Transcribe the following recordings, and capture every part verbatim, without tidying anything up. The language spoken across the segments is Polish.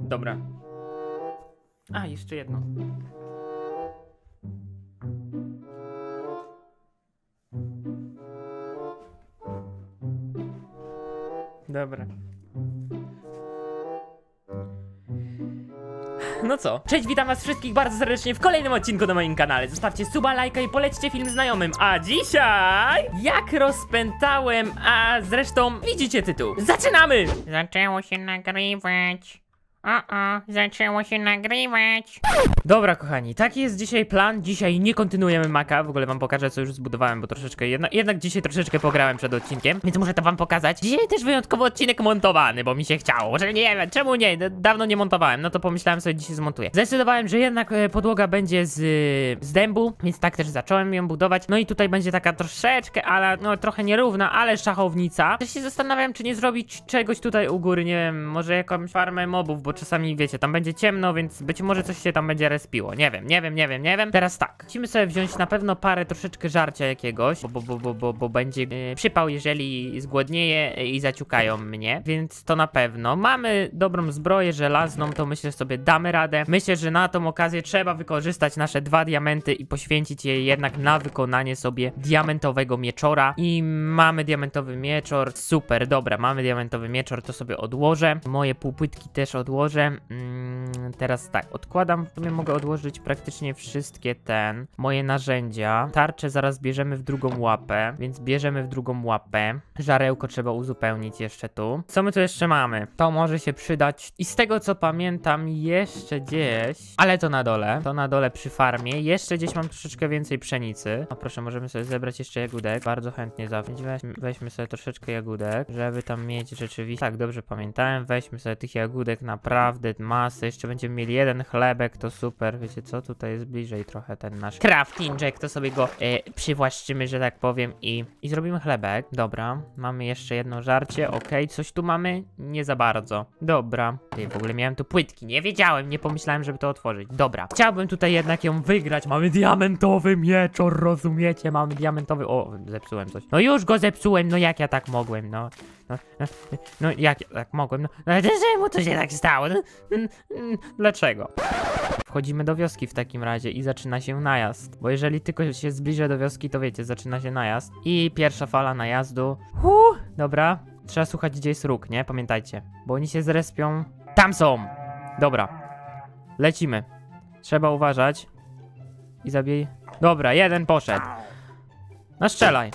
Dobra. A, jeszcze jedno. Dobra. No co? Cześć, witam was wszystkich bardzo serdecznie w kolejnym odcinku na moim kanale. Zostawcie suba, lajka i polećcie film znajomym. A dzisiaj... Jak rozpętałem, a zresztą widzicie tytuł. Zaczynamy! Zaczęło się nagrywać. O, o, zaczęło się nagrywać. Dobra, kochani, taki jest dzisiaj plan. Dzisiaj nie kontynuujemy Maka. W ogóle wam pokażę, co już zbudowałem, bo troszeczkę jednak, jednak dzisiaj troszeczkę pograłem przed odcinkiem, więc muszę to wam pokazać. Dzisiaj też wyjątkowo odcinek montowany, bo mi się chciało, że nie wiem, czemu nie, dawno nie montowałem, no to pomyślałem sobie, dzisiaj zmontuję. Zdecydowałem, że jednak e, podłoga będzie z, z dębu, więc tak też zacząłem ją budować. No i tutaj będzie taka troszeczkę, ale no trochę nierówna, ale szachownica. Też się zastanawiam, czy nie zrobić czegoś tutaj u góry, nie wiem, może jakąś farmę mobów, bo czasami, wiecie, tam będzie ciemno, więc być może coś się tam będzie respiło. Nie wiem, nie wiem, nie wiem, nie wiem. Teraz tak, musimy sobie wziąć na pewno parę troszeczkę żarcia jakiegoś, bo, bo, bo, bo, bo, bo będzie yy, przypał, jeżeli zgłodnieje i zaciukają mnie, więc to na pewno. Mamy dobrą zbroję żelazną, to myślę, że sobie damy radę. Myślę, że na tą okazję trzeba wykorzystać nasze dwa diamenty i poświęcić je jednak na wykonanie sobie diamentowego mieczora. I mamy diamentowy mieczor, super, dobra, mamy diamentowy mieczor, to sobie odłożę. Moje półpłytki też odłożę. Mm, teraz tak, odkładam, w sumie mogę odłożyć praktycznie wszystkie ten, moje narzędzia. Tarczę zaraz bierzemy w drugą łapę, więc bierzemy w drugą łapę. Żarełko trzeba uzupełnić jeszcze tu. Co my tu jeszcze mamy? To może się przydać. I z tego co pamiętam, jeszcze gdzieś, ale to na dole, to na dole przy farmie, jeszcze gdzieś mam troszeczkę więcej pszenicy. A proszę, możemy sobie zebrać jeszcze jagódek, bardzo chętnie zawieźć. Weźmy, weźmy sobie troszeczkę jagódek, żeby tam mieć rzeczywiście, tak dobrze pamiętałem, weźmy sobie tych jagódek naprawdę masę, jeszcze będziemy mieli jeden chlebek, to super, wiecie co, tutaj jest bliżej trochę ten nasz craftingek, to sobie go e, przywłaszczymy, że tak powiem i, i zrobimy chlebek, dobra, mamy jeszcze jedno żarcie, okej, okay. Coś tu mamy? Nie za bardzo, dobra, ty, w ogóle miałem tu płytki, nie wiedziałem, nie pomyślałem, żeby to otworzyć, dobra, chciałbym tutaj jednak ją wygrać, mamy diamentowy mieczor, rozumiecie, mamy diamentowy, o, zepsułem coś, no już go zepsułem, no jak ja tak mogłem, no, no, no, no jak ja tak mogłem, no, no czemu to się tak stało, no, dlaczego? Wchodzimy do wioski w takim razie i zaczyna się najazd. Bo jeżeli tylko się zbliżę do wioski, to wiecie, zaczyna się najazd. I pierwsza fala najazdu. Huh, dobra. Trzeba słuchać, gdzie jest róg, nie? Pamiętajcie. Bo oni się zrespią. Tam są! Dobra. Lecimy. Trzeba uważać. I zabij. Dobra, jeden poszedł. No strzelaj.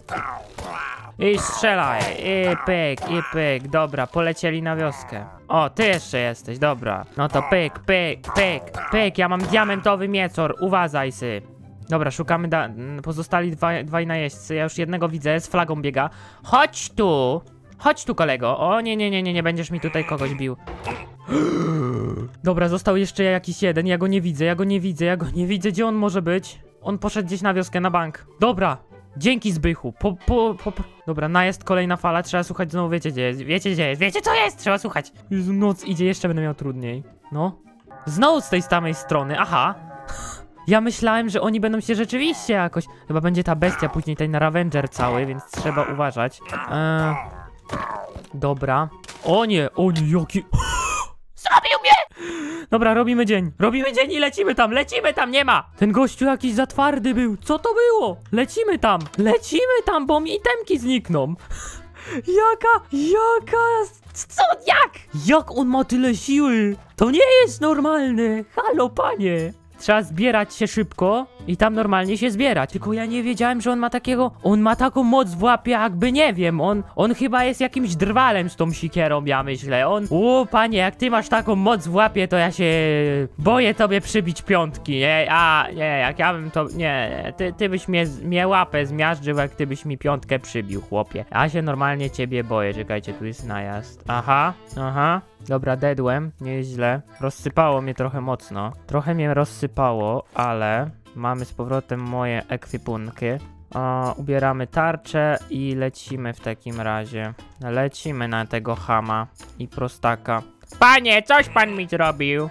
I strzelaj, i pyk, i pyk, dobra, polecieli na wioskę. O, ty jeszcze jesteś, dobra. No to pyk, pyk, pyk, pyk, ja mam diamentowy mieczor, uważaj sy. Dobra, szukamy da pozostali dwaj, dwaj najeźdźcy, ja już jednego widzę, z flagą biega. Chodź tu, chodź tu kolego, o nie, nie, nie, nie, nie będziesz mi tutaj kogoś bił. Dobra, został jeszcze jakiś jeden, ja go nie widzę, ja go nie widzę, ja go nie widzę, gdzie on może być? On poszedł gdzieś na wioskę, na bank. Dobra. Dzięki Zbychu, po, po, po, po. Dobra, najazd, kolejna fala, trzeba słuchać znowu, wiecie gdzie jest, wiecie gdzie jest, wiecie co jest, trzeba słuchać. Jezu, noc idzie, jeszcze będę miał trudniej. No. Znowu z tej samej strony, aha. Ja myślałem, że oni będą się rzeczywiście jakoś, chyba będzie ta bestia później, ten Ravenger cały, więc trzeba uważać. Eee... Dobra. O nie, o nie, jaki... Zabił mnie! Dobra, robimy dzień. Robimy dzień i lecimy tam, lecimy tam, nie ma! Ten gościu jakiś za twardy był. Co to było? Lecimy tam, lecimy tam, bo mi itemki znikną. Jaka, jaka... Co, jak? Jak on ma tyle siły? To nie jest normalne. Halo, panie. Trzeba zbierać się szybko i tam normalnie się zbierać. Tylko ja nie wiedziałem, że on ma takiego... On ma taką moc w łapie, jakby nie wiem. On, on chyba jest jakimś drwalem z tą sikierą, ja myślę. On... O, panie, jak ty masz taką moc w łapie, to ja się... boję tobie przybić piątki, nie? A, nie, jak ja bym to... Nie, ty, ty byś mnie, mnie łapę zmiażdżył, jak ty byś mi piątkę przybił, chłopie. Ja się normalnie ciebie boję. Czekajcie, tu jest najazd. Aha, aha. Dobra, dedłem, nie jest źle. Rozsypało mnie trochę mocno. Trochę mnie rozsypało, ale mamy z powrotem moje ekwipunki. O, ubieramy tarczę i lecimy w takim razie. Lecimy na tego chama i prostaka. Panie, coś pan mi zrobił.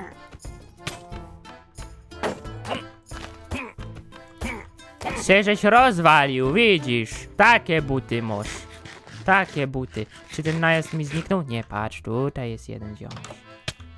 Się żeś rozwalił, widzisz? Takie buty masz. Takie buty. Czy ten najazd mi zniknął? Nie, patrz, tutaj jest jeden ziomek.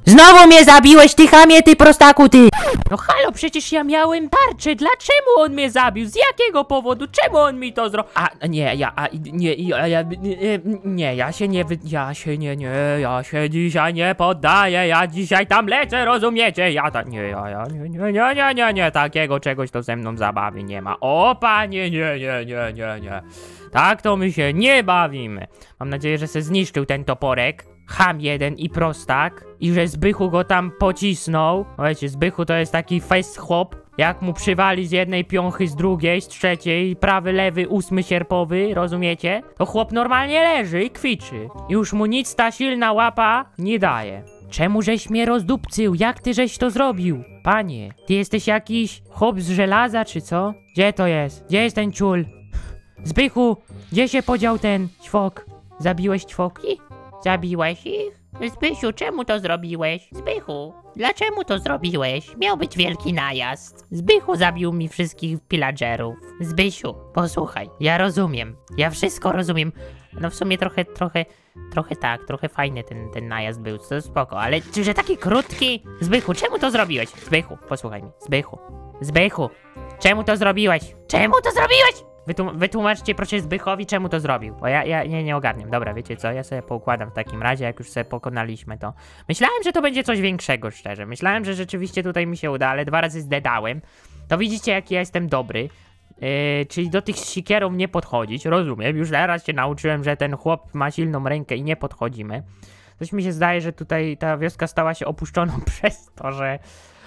Znowu mnie zabiłeś, ty chamie, ty prostaku, ty! No halo, przecież ja miałem tarczę, dlaczego on mnie zabił? Z jakiego powodu? Czemu on mi to zrobił? A, nie, ja, a, nie, ja, ja, nie, nie, ja się nie, wy, ja się nie, nie, ja się dzisiaj nie poddaję, ja dzisiaj tam lecę, rozumiecie? Ja ta, nie, ja, ja, nie, nie, nie, nie, nie, nie, takiego czegoś to ze mną zabawy nie ma. O, panie, nie, nie, nie, nie, nie. Tak to my się nie bawimy. Mam nadzieję, że se zniszczył ten toporek. Ham jeden i prostak. I że Zbychu go tam pocisnął. Wiecie, Zbychu to jest taki face chłop. Jak mu przywali z jednej piąchy, z drugiej, z trzeciej, prawy, lewy, ósmy sierpowy, rozumiecie? To chłop normalnie leży i kwiczy. Już mu nic ta silna łapa nie daje. Czemu żeś mnie rozdupcył? Jak ty żeś to zrobił? Panie, ty jesteś jakiś chłop z żelaza, czy co? Gdzie to jest? Gdzie jest ten ciul? Zbychu, gdzie się podział ten ćwok? Zabiłeś ćwoki? Zabiłeś ich? Zbysiu, czemu to zrobiłeś? Zbychu, dlaczego to zrobiłeś? Miał być wielki najazd. Zbychu zabił mi wszystkich pillagerów. Zbysiu, posłuchaj, ja rozumiem. Ja wszystko rozumiem. No w sumie trochę, trochę, trochę tak, trochę fajny ten, ten najazd był, to spoko, ale czy że taki krótki? Zbychu, czemu to zrobiłeś? Zbychu, posłuchaj mnie. Zbychu, Zbychu, czemu to zrobiłeś? Czemu to zrobiłeś? Wytłum wytłumaczcie proszę Zbychowi, czemu to zrobił, bo ja, ja nie, nie ogarniam. Dobra, wiecie co, ja sobie poukładam w takim razie, jak już sobie pokonaliśmy to. Myślałem, że to będzie coś większego, szczerze. Myślałem, że rzeczywiście tutaj mi się uda, ale dwa razy zdedałem. To widzicie, jaki ja jestem dobry. Yy, czyli do tych sikierów nie podchodzić, rozumiem. Już teraz się nauczyłem, że ten chłop ma silną rękę i nie podchodzimy. Coś mi się zdaje, że tutaj ta wioska stała się opuszczoną przez to, że...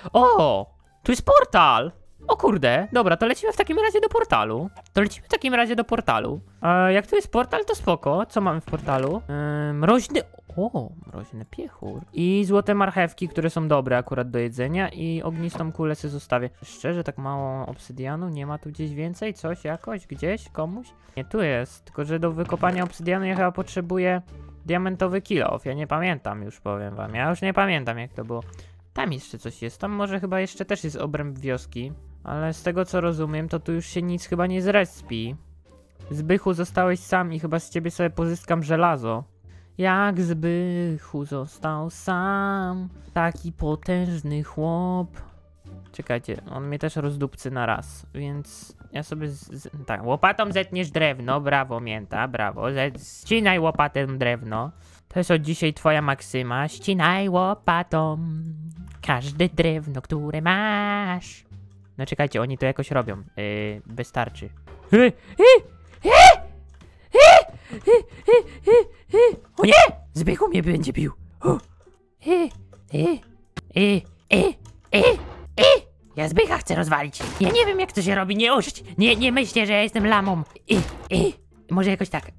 O! Tu jest portal! O kurde, dobra, to lecimy w takim razie do portalu. To lecimy w takim razie do portalu. E, jak tu jest portal, to spoko. Co mamy w portalu? E, mroźny... O, mroźny piechur. I złote marchewki, które są dobre akurat do jedzenia. I ognistą kulę sobie zostawię. Szczerze, tak mało obsydianu? Nie ma tu gdzieś więcej? Coś jakoś? Gdzieś? Komuś? Nie, tu jest. Tylko, że do wykopania obsydianu ja chyba potrzebuję diamentowy kill-off. Ja nie pamiętam już, powiem wam. Ja już nie pamiętam, jak to było. Tam jeszcze coś jest. Tam może chyba jeszcze też jest obręb wioski. Ale z tego co rozumiem, to tu już się nic chyba nie zrespi. Zbychu, zostałeś sam i chyba z ciebie sobie pozyskam żelazo. Jak Zbychu został sam, taki potężny chłop. Czekajcie, on mnie też rozdupcy na raz, więc ja sobie z, z, tak, łopatą zetniesz drewno, brawo mięta, brawo, Zet, ścinaj łopatę drewno. To jest od dzisiaj twoja maksyma, ścinaj łopatą każde drewno, które masz. No czekajcie, oni to jakoś robią. Yy, wystarczy. O nie! Zbychu mnie będzie bił. Ja Zbycha chcę rozwalić. Ja nie wiem, jak to się robi, nie użyć. Nie, nie myślcie, że ja jestem lamą. Może jakoś tak.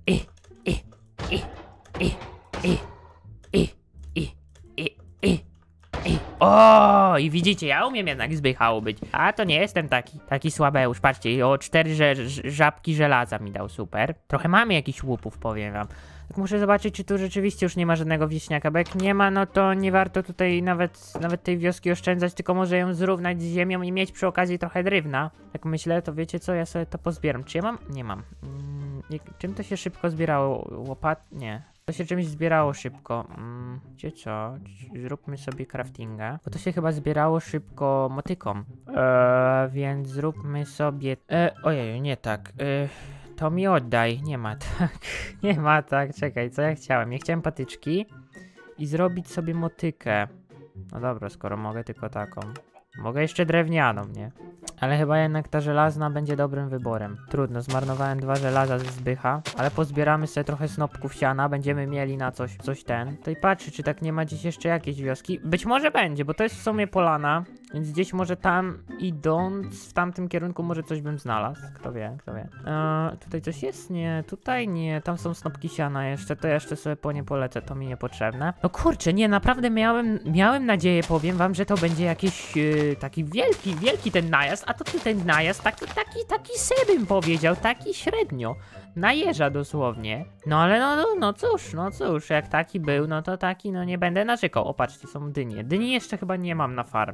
O, i widzicie, ja umiem jednak Zbychał być. A to nie jestem taki, taki słabeusz. Patrzcie, o cztery że, żabki żelaza mi dał, super. Trochę mamy jakichś łupów, powiem wam. Tak muszę zobaczyć, czy tu rzeczywiście już nie ma żadnego wieśniaka, bo jak nie ma, no to nie warto tutaj nawet, nawet tej wioski oszczędzać, tylko może ją zrównać z ziemią i mieć przy okazji trochę drewna. Tak myślę, to wiecie co, ja sobie to pozbieram. Czy ja mam? Nie mam. Hmm, jak, czym to się szybko zbierało? Łopat? Nie. To się czymś zbierało szybko. Mm, wiecie co? Zróbmy sobie craftinga. Bo to się chyba zbierało szybko motyką. Eee, więc zróbmy sobie... Eee, ojej, nie tak. Eee, to mi oddaj. Nie ma tak. Nie ma tak. Czekaj, co ja chciałem? Ja chciałem patyczki i zrobić sobie motykę. No dobra, skoro mogę tylko taką. Mogę jeszcze drewnianą, nie? Ale chyba jednak ta żelazna będzie dobrym wyborem. Trudno, zmarnowałem dwa żelaza ze Zbycha, ale pozbieramy sobie trochę snopków siana, będziemy mieli na coś, coś ten. Tutaj patrzę, czy tak nie ma gdzieś jeszcze jakiejś wioski. Być może będzie, bo to jest w sumie polana, więc gdzieś może tam idąc w tamtym kierunku może coś bym znalazł. Kto wie, kto wie. Eee, tutaj coś jest? Nie, tutaj nie, tam są snopki siana jeszcze, to jeszcze sobie po nie polecę, to mi niepotrzebne. No kurczę, nie, naprawdę miałem, miałem nadzieję, powiem wam, że to będzie jakiś yy, taki wielki, wielki ten najazd, a to ty ten najazd taki, taki, taki se bym powiedział, taki średnio. Na jeża dosłownie. No ale no, no, no cóż, no cóż, jak taki był, no to taki, no nie będę narzekał. O, patrzcie, są dynie. Dyni jeszcze chyba nie mam na farmie. Mam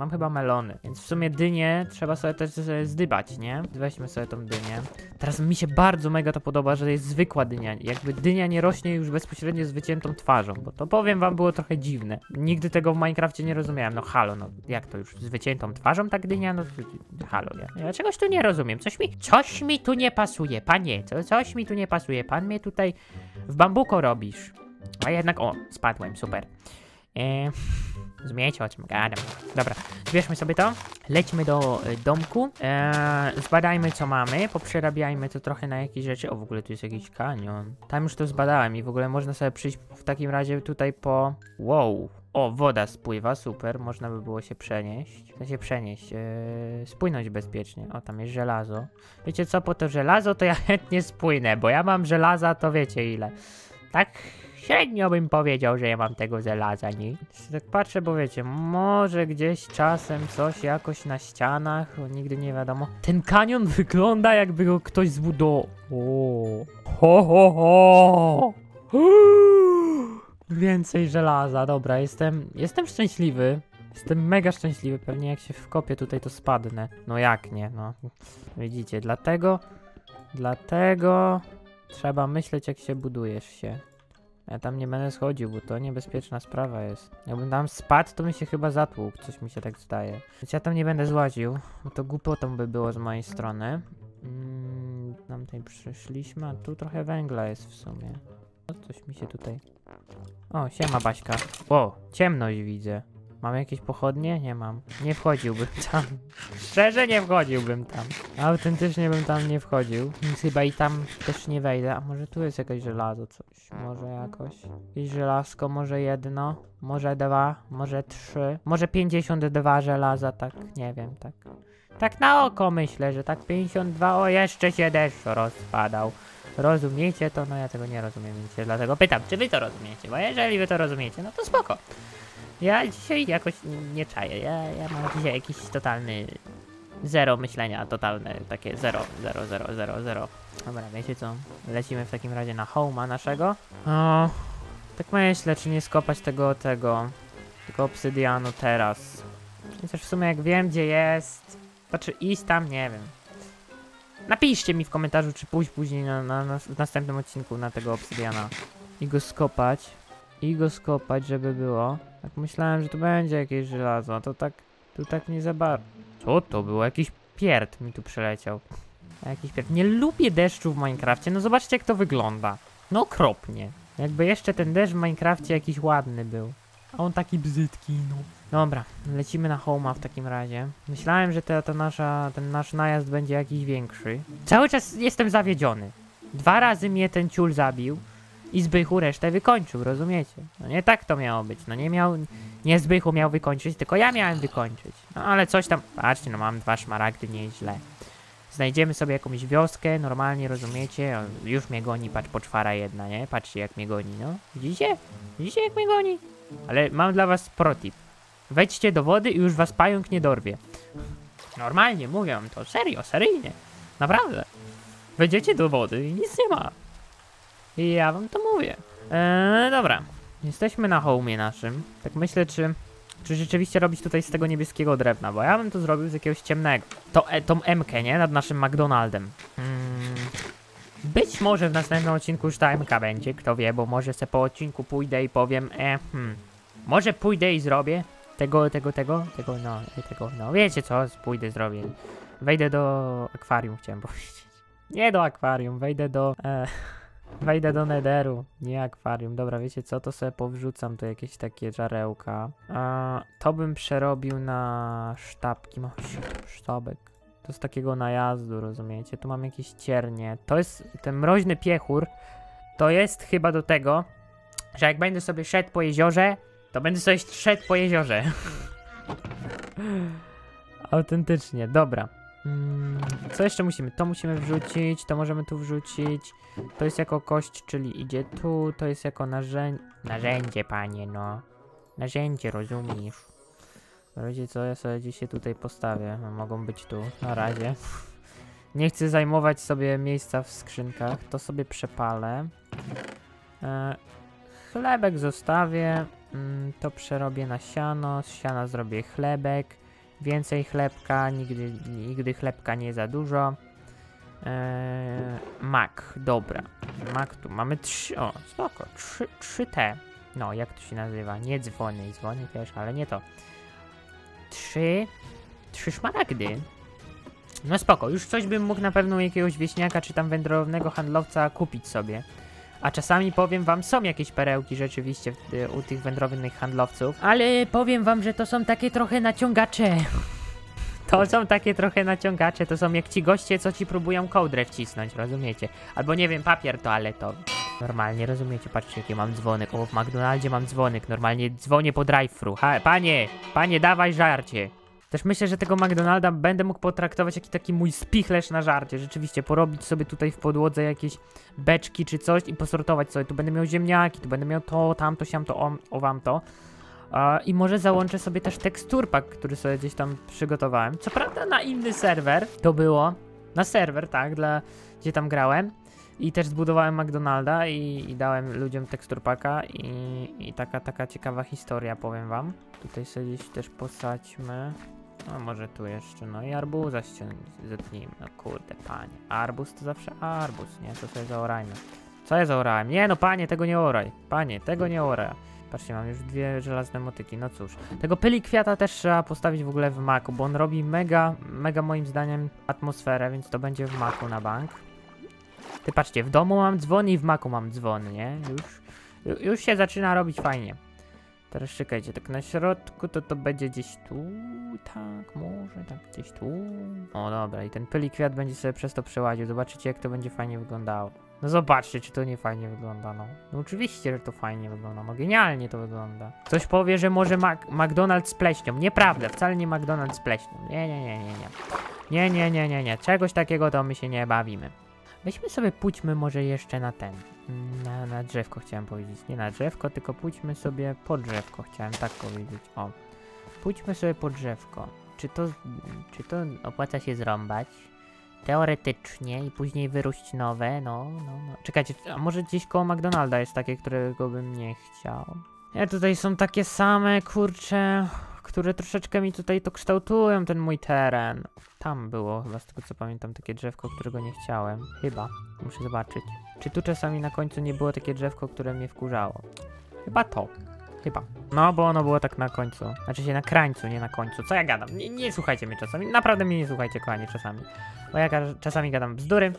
mam chyba melony. Więc w sumie dynię trzeba sobie też zdybać, nie? Weźmy sobie tą dynię. Teraz mi się bardzo mega to podoba, że jest zwykła dynia. Jakby dynia nie rośnie już bezpośrednio z wyciętą twarzą, bo to powiem wam było trochę dziwne. Nigdy tego w Minecrafcie nie rozumiałem. No halo, no jak to już z wyciętą twarzą tak dynia? No halo, ja, ja czegoś tu nie rozumiem. Coś mi, coś mi tu nie pasuje, panie. Co, coś mi tu nie pasuje. Pan mnie tutaj w bambuko robisz. A jednak, o, spadłem, super. Eee, Zmiecie, o czym gadam. Dobra, zbierzmy sobie to. Lećmy do y, domku. Eee, zbadajmy, co mamy. Poprzerabiajmy to trochę na jakieś rzeczy. O, w ogóle tu jest jakiś kanion. Tam już to zbadałem i w ogóle można sobie przyjść w takim razie tutaj po... Wow. O, woda spływa, super. Można by było się przenieść. Chcę się przenieść. Eee, spłynąć bezpiecznie. O, tam jest żelazo. Wiecie co, po to żelazo to ja chętnie spłynę, bo ja mam żelaza, to wiecie ile. Tak... Średnio bym powiedział, że ja mam tego żelaza, nie? Tak patrzę, bo wiecie, może gdzieś czasem coś jakoś na ścianach, bo nigdy nie wiadomo. Ten kanion wygląda, jakby go ktoś zbudował. Ho, ho, ho! Więcej żelaza, dobra, jestem, jestem szczęśliwy. Jestem mega szczęśliwy, pewnie jak się wkopię tutaj, to spadnę. No jak nie, no. Widzicie, dlatego, dlatego trzeba myśleć, jak się budujesz się. Ja tam nie będę schodził, bo to niebezpieczna sprawa jest. Jakbym tam spadł, to mi się chyba zatłukł, coś mi się tak zdaje. Więc ja tam nie będę złaził, bo to głupotą by było z mojej strony. Mm, tam tutaj przyszliśmy, a tu trochę węgla jest w sumie. O, coś mi się tutaj... O, siema Baśka. O, ciemność widzę. Mam jakieś pochodnie? Nie mam. Nie wchodziłbym tam. Szczerze nie wchodziłbym tam. Autentycznie bym tam nie wchodził. Więc chyba i tam też nie wejdę. A może tu jest jakieś żelazo, coś. Może jakoś. Jakieś żelazko, może jedno. Może dwa. Może trzy. Może pięćdziesiąt dwa żelaza, tak. Nie wiem, tak. Tak na oko myślę, że tak pięćdziesiąt dwa. O, jeszcze się deszcz rozpadał. Rozumiecie to? No ja tego nie rozumiem, więc dlatego pytam, czy wy to rozumiecie? Bo jeżeli wy to rozumiecie, no to spoko. Ja dzisiaj jakoś nie czaję, ja, ja mam dzisiaj jakiś totalny zero myślenia, totalne takie zero, zero, zero, zero, zero. Dobra, wiecie co, lecimy w takim razie na home'a naszego. O, tak myślę, czy nie skopać tego, tego, tego obsydianu teraz. Chociaż w sumie jak wiem, gdzie jest, to czy iść tam, nie wiem. Napiszcie mi w komentarzu, czy pójść później na, na, na w następnym odcinku na tego obsydiana i go skopać. I go skopać, żeby było. Tak myślałem, że to będzie jakieś żelazo, a to tak, tu tak nie za bardzo. Co to było? Jakiś pierd mi tu przeleciał. Jakiś pierd. Nie lubię deszczu w Minecrafcie, no zobaczcie jak to wygląda. No okropnie. Jakby jeszcze ten deszcz w Minecrafcie jakiś ładny był. A on taki brzydki, no. Dobra, lecimy na home'a w takim razie. Myślałem, że ta, ta nasza, ten nasz najazd będzie jakiś większy. Cały czas jestem zawiedziony. Dwa razy mnie ten ciul zabił. I Zbychu resztę wykończył, rozumiecie? No nie tak to miało być, no nie miał, nie Zbychu miał wykończyć, tylko ja miałem wykończyć. No ale coś tam, patrzcie, no mam dwa szmaragdy, nieźle. Znajdziemy sobie jakąś wioskę, normalnie, rozumiecie? O, już mnie goni, patrz, poczwara jedna, nie? Patrzcie jak mnie goni, no. Widzicie? Widzicie jak mnie goni? Ale mam dla was protip. Wejdźcie do wody i już was pająk nie dorwie. Normalnie, mówię wam to, serio, seryjnie. Naprawdę. Wejdziecie do wody i nic nie ma. I ja wam to mówię. Eee, dobra. Jesteśmy na home'ie naszym. Tak myślę, czy, czy rzeczywiście robić tutaj z tego niebieskiego drewna, bo ja bym to zrobił z jakiegoś ciemnego. To, e, tą M-kę, nie? Nad naszym McDonaldem. Hmm. Być może w następnym odcinku już ta M-ka będzie, kto wie, bo może se po odcinku pójdę i powiem, e, hmm. Może pójdę i zrobię tego, tego, tego, tego, no, tego, no, wiecie co, pójdę, zrobię. Wejdę do akwarium, chciałem powiedzieć. Nie do akwarium, wejdę do... E, Wejdę do netheru, nie akwarium. Dobra, wiecie co, to sobie powrzucam tu jakieś takie żarełka. A, to bym przerobił na sztabki. Mam sztabek. To z takiego najazdu, rozumiecie? Tu mam jakieś ciernie. To jest ten mroźny piechur. To jest chyba do tego, że jak będę sobie szedł po jeziorze, to będę sobie szedł po jeziorze. Autentycznie, dobra. Hmm, co jeszcze musimy? To musimy wrzucić, to możemy tu wrzucić. To jest jako kość, czyli idzie tu. To jest jako narzędzie. Narzędzie, panie, no. Narzędzie, rozumiesz? Wiecie co, ja sobie dzisiaj tutaj postawię. Mogą być tu, na razie. Nie chcę zajmować sobie miejsca w skrzynkach. To sobie przepalę. E, chlebek zostawię. Mm, to przerobię na siano. Z siana zrobię chlebek. Więcej chlebka, nigdy, nigdy chlebka nie za dużo. Eee, mak, dobra. Mak tu mamy trzy, o spoko, trzy, trzy te. No, jak to się nazywa? Nie dzwony, dzwony też, ale nie to. Trzy, trzy szmaragdy. No spoko, już coś bym mógł na pewno u jakiegoś wieśniaka czy tam wędrownego handlowca kupić sobie. A czasami powiem wam, są jakieś perełki rzeczywiście w, u tych wędrownych handlowców. Ale powiem wam, że to są takie trochę naciągacze. To są takie trochę naciągacze, to są jak ci goście, co ci próbują kołdrę wcisnąć, rozumiecie? Albo nie wiem, papier toaletowy. Normalnie, rozumiecie, patrzcie jaki mam dzwonek. O, w McDonaldzie mam dzwonek, normalnie dzwonię po drive-thru. Ha, panie, panie, dawaj żarcie. Też myślę, że tego McDonalda będę mógł potraktować jak taki mój spichlerz na żarcie. Rzeczywiście, porobić sobie tutaj w podłodze jakieś beczki czy coś i posortować sobie. Tu będę miał ziemniaki, tu będę miał to, tamto, siamto, o, o wam to. Uh, I może załączę sobie też teksturpak, który sobie gdzieś tam przygotowałem. Co prawda na inny serwer to było. Na serwer, tak, dla gdzie tam grałem. I też zbudowałem McDonalda i, i dałem ludziom teksturpaka i, i taka, taka ciekawa historia, powiem wam. Tutaj sobie gdzieś też posadźmy. No może tu jeszcze, no i arbuza zetnijmy, no kurde panie. Arbuz to zawsze arbuz, nie? To sobie zaorajmy. Co ja zaorałem? Nie no panie, tego nie oraj. Panie, tego nie oraj. Patrzcie, mam już dwie żelazne motyki, no cóż. Tego pyli kwiata też trzeba postawić w ogóle w maku, bo on robi mega, mega moim zdaniem atmosferę, więc to będzie w maku na bank. Ty patrzcie, w domu mam dzwony i w maku mam dzwony, nie? Już, już się zaczyna robić fajnie. Teraz czekajcie, tak na środku to to będzie gdzieś tu, tak, może tak gdzieś tu. O dobra, i ten pyli kwiat będzie sobie przez to przełaził, zobaczycie jak to będzie fajnie wyglądało. No zobaczcie, czy to nie fajnie wygląda, no. No oczywiście, że to fajnie wygląda, no genialnie to wygląda. Ktoś powie, że może Mac McDonald's z pleśnią. Nieprawda, wcale nie McDonald's z pleśnią. Nie, nie, nie, nie, nie. Nie, nie, nie, nie, nie. Czegoś takiego to my się nie bawimy. Weźmy sobie, pójdźmy może jeszcze na ten. Na, na drzewko chciałem powiedzieć. Nie na drzewko, tylko pójdźmy sobie po drzewko. Chciałem tak powiedzieć. O. Pójdźmy sobie po drzewko. Czy to, czy to opłaca się zrąbać? Teoretycznie i później wyróść nowe, no, no, no. Czekajcie, a może gdzieś koło McDonalda jest takie, którego bym nie chciał? Nie, tutaj są takie same, kurcze, które troszeczkę mi tutaj to kształtują, ten mój teren. Tam było chyba, z tego co pamiętam, takie drzewko, którego nie chciałem. Chyba. Muszę zobaczyć. Czy tu czasami na końcu nie było takie drzewko, które mnie wkurzało? Chyba to. Chyba. No, bo ono było tak na końcu. Znaczy się na krańcu, nie na końcu. Co ja gadam? Nie, nie słuchajcie mnie czasami. Naprawdę mnie nie słuchajcie, kochani, czasami. Bo ja czasami gadam bzdury.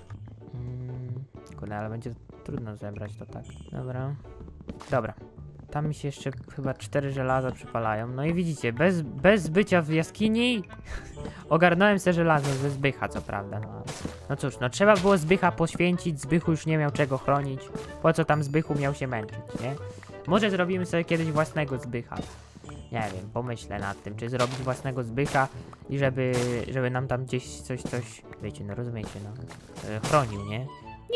Hmm, kurde, ale będzie trudno zebrać to tak. Dobra. Dobra. Tam mi się jeszcze chyba cztery żelaza przypalają. No i widzicie, bez, bez bycia w jaskini ogarnąłem se żelazo ze Zbycha, co prawda. No, no cóż, no trzeba było Zbycha poświęcić. Zbychu już nie miał czego chronić. Po co tam Zbychu miał się męczyć, nie? Może zrobimy sobie kiedyś własnego Zbycha. Nie wiem, pomyślę nad tym, czy zrobić własnego Zbycha i żeby, żeby nam tam gdzieś coś, coś, wiecie, no rozumiecie, no, e, chronił, nie?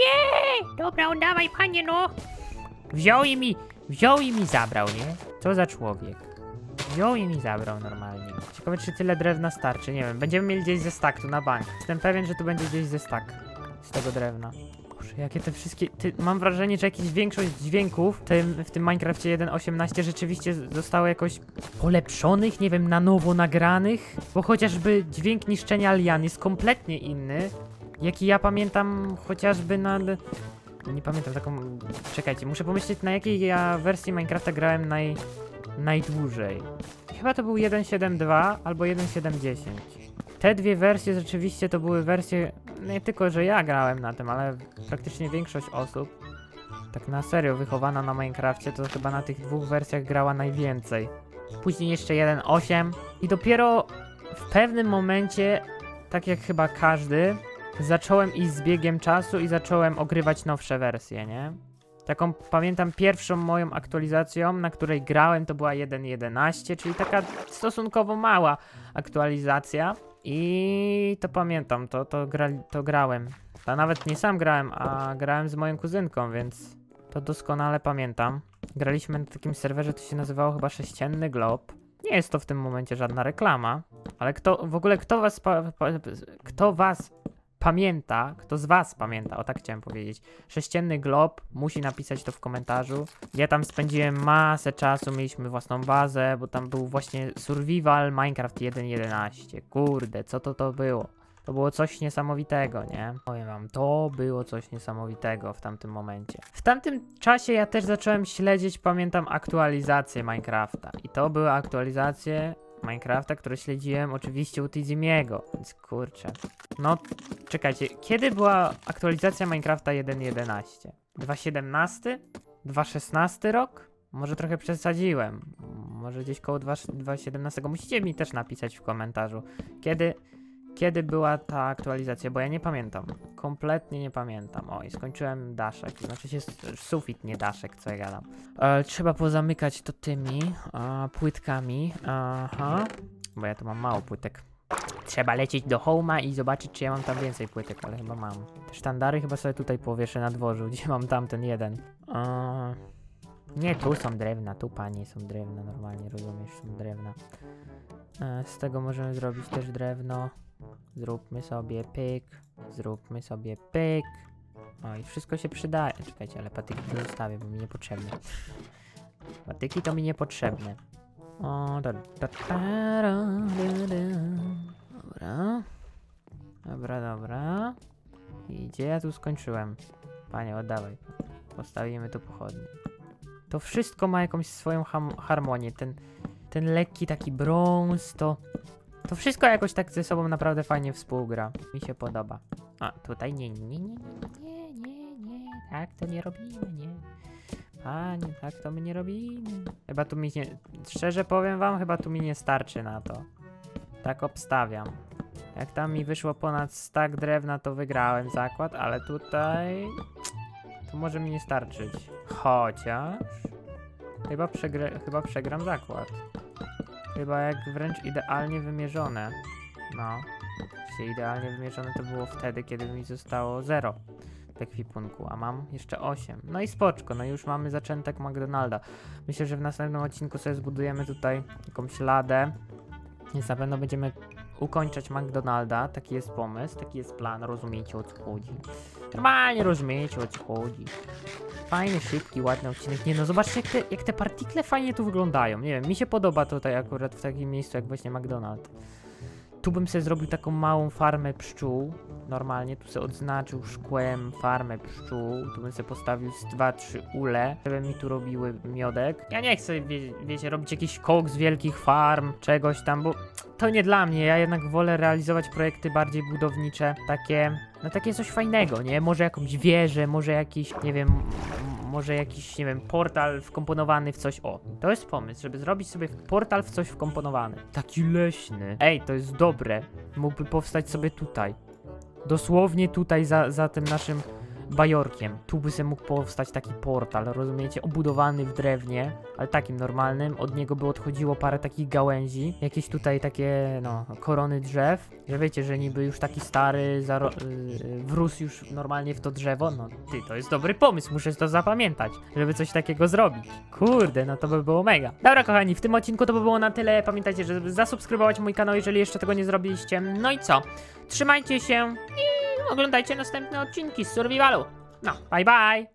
Nie! Dobra, oddawaj panie, no! Wziął i mi, wziął i mi zabrał, nie? Co za człowiek? Wziął i mi zabrał normalnie. Ciekawe, czy tyle drewna starczy, nie wiem. Będziemy mieli gdzieś ze stack tu na bank. Jestem pewien, że tu będzie gdzieś ze stack z tego drewna. Boże, jakie te wszystkie... Ty, mam wrażenie, że jakaś większość dźwięków w tym, w tym Minecrafcie jeden osiemnaście rzeczywiście zostało jakoś polepszonych, nie wiem, na nowo nagranych. Bo chociażby dźwięk niszczenia lian jest kompletnie inny. Jaki ja pamiętam chociażby na... Nie pamiętam taką... Czekajcie, muszę pomyśleć, na jakiej ja wersji Minecrafta grałem naj... najdłużej. Chyba to był jeden siedem dwa albo jeden siedem dziesięć. Te dwie wersje rzeczywiście to były wersje, nie tylko, że ja grałem na tym, ale praktycznie większość osób, tak na serio wychowana na Minecrafcie, to chyba na tych dwóch wersjach grała najwięcej. Później jeszcze jeden osiem i dopiero w pewnym momencie, tak jak chyba każdy, zacząłem iść z biegiem czasu i zacząłem ogrywać nowsze wersje, nie? Taką, pamiętam, pierwszą moją aktualizacją, na której grałem, to była jeden jedenaście, czyli taka stosunkowo mała aktualizacja. I to pamiętam, to, to, gra, to grałem. To nawet nie sam grałem, a grałem z moją kuzynką, więc to doskonale pamiętam. Graliśmy na takim serwerze, to się nazywało chyba Sześcienny Glob. Nie jest to w tym momencie żadna reklama, ale kto, w ogóle kto was, pa, pa, kto was pamięta, kto z was pamięta, o tak chciałem powiedzieć, Sześcienny Glob, musi napisać to w komentarzu. Ja tam spędziłem masę czasu, mieliśmy własną bazę, bo tam był właśnie Survival Minecraft jeden kropka jedenaście. Kurde, co to to było? To było coś niesamowitego, nie? Powiem wam, to było coś niesamowitego w tamtym momencie. W tamtym czasie ja też zacząłem śledzić, pamiętam, aktualizacje Minecrafta. I to były aktualizacje Minecrafta, które śledziłem oczywiście u Tizimiego, więc kurczę. No, czekajcie, kiedy była aktualizacja Minecrafta jeden kropka jedenaście? dwa tysiące siedemnasty? dwa tysiące szesnasty rok? Może trochę przesadziłem. Może gdzieś koło dwa tysiące siedemnastego. Musicie mi też napisać w komentarzu, kiedy... Kiedy była ta aktualizacja, bo ja nie pamiętam. Kompletnie nie pamiętam. O, i skończyłem daszek. Znaczy się sufit, nie daszek, co ja gadam. E, trzeba pozamykać to tymi e, płytkami. Aha. Bo ja tu mam mało płytek. Trzeba lecieć do Home'a i zobaczyć, czy ja mam tam więcej płytek, ale chyba mam. Te sztandary chyba sobie tutaj powieszę na dworzu, gdzie mam tamten jeden. E, nie, tu są drewna, tu panie są drewna, normalnie rozumiesz, są drewna. E, z tego możemy zrobić też drewno. Zróbmy sobie pyk, zróbmy sobie pyk. O, i wszystko się przydaje. Czekajcie, ale patyki to zostawię, bo mi niepotrzebne. Patyki to mi niepotrzebne. O, da, da, da, da, da, da. Dobra. Dobra, dobra. I gdzie ja tu skończyłem? Panie, oddawaj. Postawimy tu pochodnie. To wszystko ma jakąś swoją harmonię. Ten, ten lekki taki brąz, to... To wszystko jakoś tak ze sobą naprawdę fajnie współgra. Mi się podoba. A, tutaj nie, nie, nie, nie, nie, nie, nie. Tak to nie robimy, nie. Panie, tak to my nie robimy. Chyba tu mi nie... Szczerze powiem wam, chyba tu mi nie starczy na to. Tak obstawiam. Jak tam mi wyszło ponad stack drewna, to wygrałem zakład, ale tutaj... To może mi nie starczyć. Chociaż... Chyba, przegrę... Chyba przegram zakład. Chyba jak wręcz idealnie wymierzone. No. Jeśli idealnie wymierzone to było wtedy, kiedy mi zostało zero w ekwipunku, a mam jeszcze osiem. No i spoczko, no już mamy zaczętek McDonalda. Myślę, że w następnym odcinku sobie zbudujemy tutaj jakąś ladę. Więc na pewno będziemy ukończać McDonalda. Taki jest pomysł, taki jest plan, rozumiecie, o co chodzi. Normalnie rozumiecie, o co chodzi. Fajny, szybki, ładny odcinek. Nie no, zobaczcie jak te, jak te partikle fajnie tu wyglądają. Nie wiem, mi się podoba tutaj akurat w takim miejscu jak właśnie McDonald's. Tu bym sobie zrobił taką małą farmę pszczół. Normalnie tu sobie odznaczył szkłem farmę pszczół. Tu bym sobie postawił z dwa trzy ule, żeby mi tu robiły miodek. Ja nie chcę, wie, wiecie, robić jakiś koks wielkich farm, czegoś tam, bo to nie dla mnie. Ja jednak wolę realizować projekty bardziej budownicze, takie, no takie coś fajnego, nie? Może jakąś wieżę, może jakiś, nie wiem, może jakiś, nie wiem, portal wkomponowany w coś. O, to jest pomysł, żeby zrobić sobie portal w coś wkomponowany. Taki leśny. Ej, to jest dobre. Mógłby powstać sobie tutaj. Dosłownie tutaj za, za tym naszym bajorkiem. Tu by sobie mógł powstać taki portal, rozumiecie? Obudowany w drewnie, ale takim normalnym. Od niego by odchodziło parę takich gałęzi. Jakieś tutaj takie, no, korony drzew. Że wiecie, że niby już taki stary yy, wrósł już normalnie w to drzewo. No ty, to jest dobry pomysł, muszę to zapamiętać, żeby coś takiego zrobić. Kurde, no to by było mega. Dobra kochani, w tym odcinku to by było na tyle. Pamiętajcie, żeby zasubskrybować mój kanał, jeżeli jeszcze tego nie zrobiliście. No i co? Trzymajcie się i oglądajcie następne odcinki z Survivalu. No, bye bye!